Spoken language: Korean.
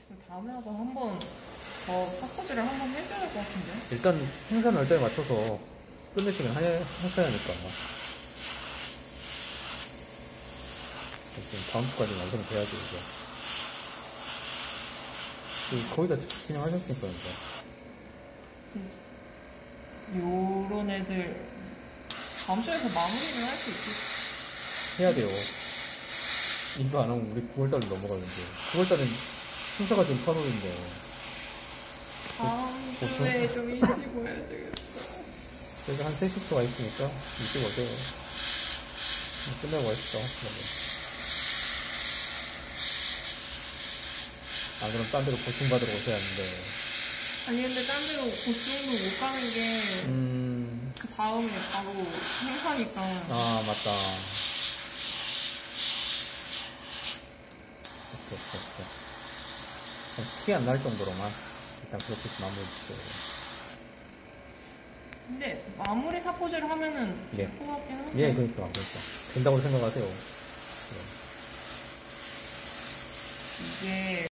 다음에 한번 더 사포질을 한번 해줘야 할 것 같은데. 일단 행사 날짜에 맞춰서 끝내시긴 하셔야 하니까. 지금 다음 주까지 완성이 돼야지, 이제. 거의 다 진행하셨으니까, 이제. 요런 애들 다음 주에서 마무리를 할 수 있지. 해야 돼요. 이거 안 하면 우리 9월달로 넘어가는데. 9월달엔 행사가 지금 8월인데. 다음 주에 좀 일찍 해야 되겠어. 저희가 한 3시부터 와 있으니까 일찍 오세요. 끝내고 와있어. 안 그럼 딴 데로 보충받으러 오셔야 하는데. 아니 근데 딴 데로 보충도 못 가는 게 그 다음에 바로 행사니까. 아 맞다. 오케이. 티 안 날 정도로만 일단 그렇게 마무리 주세요. 근데 마무리 사포질을 하면은 될 것 같긴 한데. 예, 그러니까 된다고 생각하세요. 이게